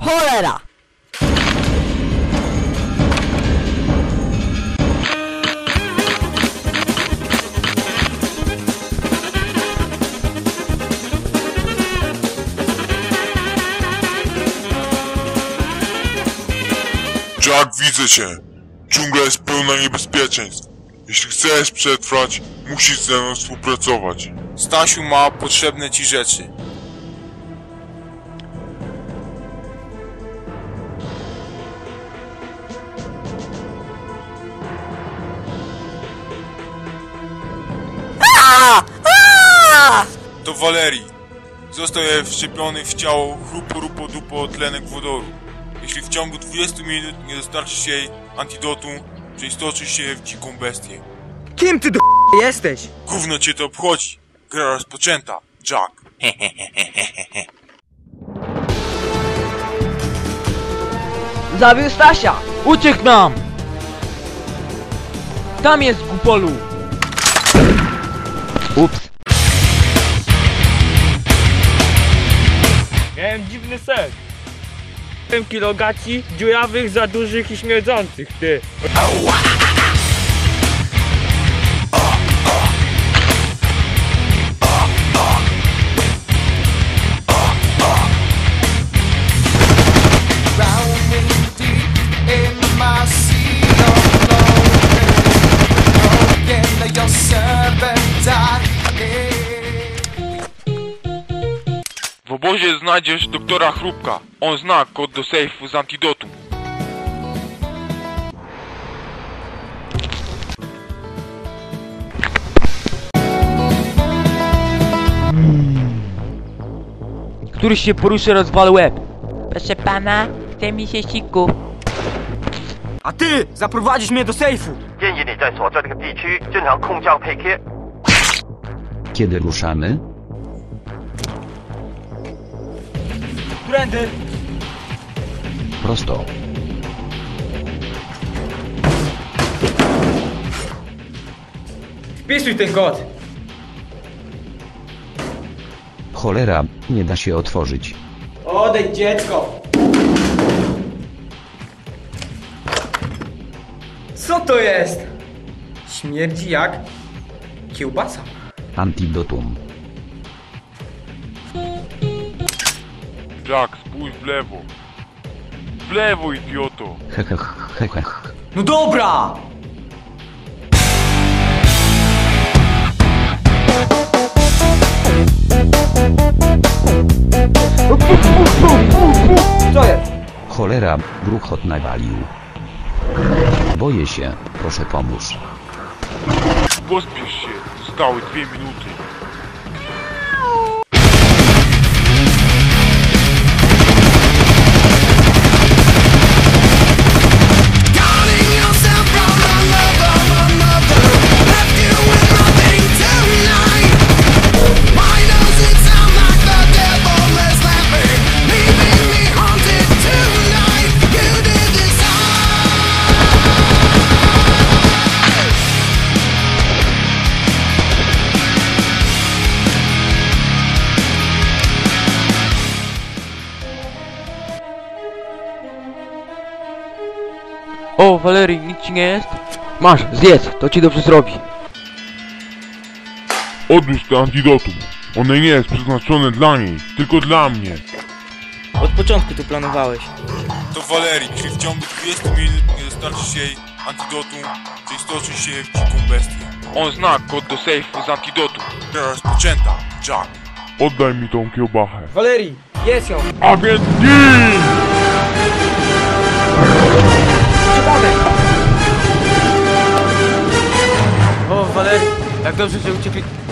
Cholera! Jack, widzę cię. Dżungla jest pełna niebezpieczeństw. Jeśli chcesz przetrwać, musisz ze mną współpracować. Stasiu ma potrzebne ci rzeczy. To Walerii. Został wszczepiony w ciało chrupo tlenek wodoru. Jeśli w ciągu 20 minut nie dostarczysz jej antidotum, przeistoczysz się w dziką bestię. Kim ty do jesteś? Gówno cię to obchodzi. Gra rozpoczęta. Jack. Zabił Stasia! Uciekł nam! Tam jest Gupolu! Ups. Miałem dziwny sen. 7 kilogaci, dziurawych, za dużych i śmierdzących, ty. W obozie znajdziesz doktora Chrupka. On zna kod do sejfu z antidotum. Któryś się poruszy, rozwal łeb. Proszę pana, chce mi się siku. A ty zaprowadzisz mnie do sejfu. Kiedy ruszamy? Którędy? Prosto. Wpisuj ten kod. Cholera, nie da się otworzyć. Odejdź, dziecko. Co to jest? Śmierdzi jak kiełbasa. Antidotum. Jack, spójrz w lewo. W lewo, idioto. Heheheheh. No dobra! Co jest? Cholera, gruchot nawalił. Boję się, proszę pomóż. Pospiesz się. Zostały 2 minuty. O, Walerii, nic ci nie jest? Masz, zjedz, to ci dobrze zrobi. Odłóż to antidotum. One nie jest przeznaczone dla niej, tylko dla mnie. Od początku tu planowałeś. To Walerii. Jeśli w ciągu 20 minut nie dostarczysz jej antidotum, przeistoczysz się w dziką bestię. On zna kod do sejfu z antidotum. Gra rozpoczęta. Jack. Oddaj mi tą kiełbachę. Walerii, jedz ją. A więc gin! O, Walerii, jak dobrze, że uciekli.